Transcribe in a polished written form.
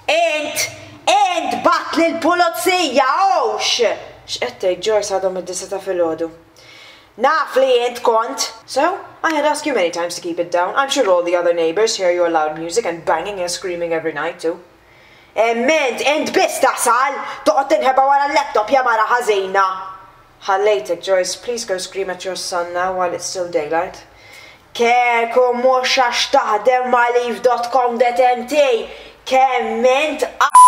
Int bat li l-pulizija, owx! X'qed Joyce għadhom id-disa ta' filgħodu. Naf li int kont. So, I had asked you many times to keep it down. I'm sure all the other neighbours hear your loud music and banging and screaming every night too. Int biss tasal, toqgħod tinħeba wara l-laptop ja mara ħażina. Ħallejtek, Joyce, please go scream at your son now while it's still daylight. Kieku mhux għax taħdem mal eve.com.mt kemm int